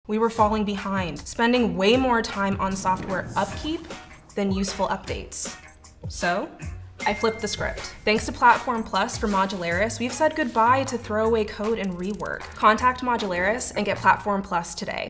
We were falling behind, spending way more time on software upkeep than useful updates. So, I flipped the script. Thanks to PlatformPlus for Modularis, we've said goodbye to throwaway code and rework. Contact Modularis and get PlatformPlus today.